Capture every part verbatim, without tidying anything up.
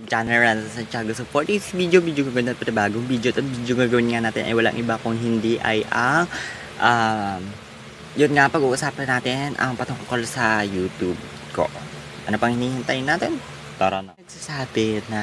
channel Ranza Santiago. So for this video, video gagawin natin bagong video. At ang video gagawin nga natin ay walang iba kung hindi ay ang um, yun nga, pag-uusapan natin ang patungkol sa YouTube ko. Ano pang hinihintay natin? Tara na. Nagsasabi na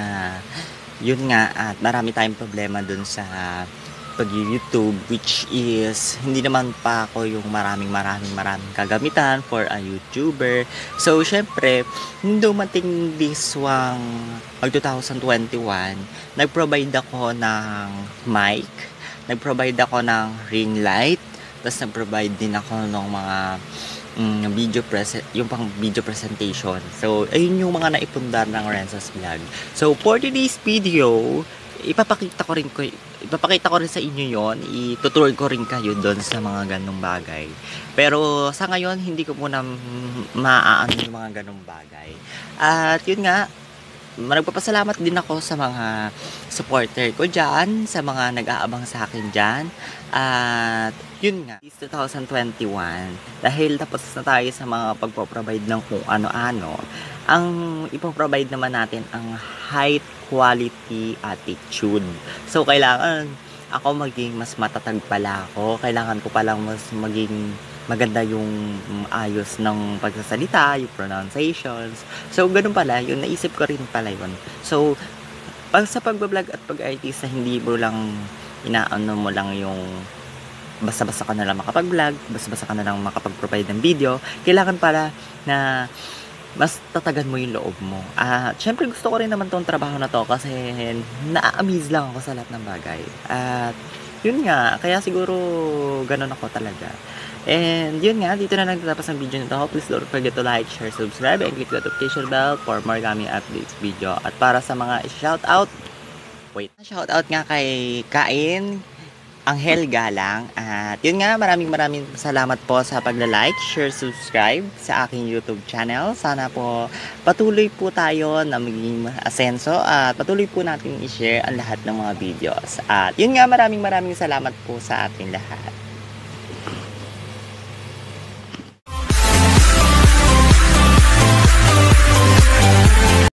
yun nga at marami tayong problema dun sa pag-YouTube, which is hindi naman pa ako yung maraming maraming maraming kagamitan for a YouTuber. So syempre hindi dumating this wang mag twenty twenty-one, nag-provide ako ng mic, nag-provide ako ng ring light, tapos nag-provide din ako ng mga um, video present, yung pang video presentation. So ayun yung mga naipundar ng Renza's Vlog. So for today's video, ipapakita ko rin ko ipapakita ko rin sa inyo yon, itutur ko rin kayo doon sa mga ganung bagay. Pero sa ngayon hindi ko muna maaano yung mga ganung bagay. At yun nga, nagpapasalamat din ako sa mga supporter ko dyan, sa mga nag-aabang sa akin dyan. At yun nga, this twenty twenty-one, dahil tapos na tayo sa mga pagpo-provide ng kung ano-ano, ang ipoprovide naman natin ang high quality attitude. So kailangan ako maging mas matatag pala ako, kailangan ko palang mas maging maganda yung ayos ng pagsasalita, yung pronunciations. So ganun pala, yun naisip ko rin pala yun. So pag sa pagbablog at pag-artista, hindi mo lang inaano mo lang yung basta-basta ka na lang makapag-vlog, basta-basta ka na lang makapag-provide ng video. Kailangan pala na mas tatagan mo yung loob mo. At syempre gusto ko rin naman tong trabaho na to kasi na-amaze lang ako sa lahat ng bagay. At yun nga, kaya siguro ganun ako talaga. And yun nga, dito na nagtatapos ang video nito. Please don't forget to like, share, subscribe, and click the notification bell for more coming updates video. At para sa mga shoutout, wait, shoutout nga kay Kain Angel Galang. At yun nga, maraming maraming salamat po sa pagla-like, share, subscribe sa aking YouTube channel. Sana po patuloy po tayo na maging asenso at patuloy po natin i-share ang lahat ng mga videos. At yun nga, maraming maraming salamat po sa ating lahat.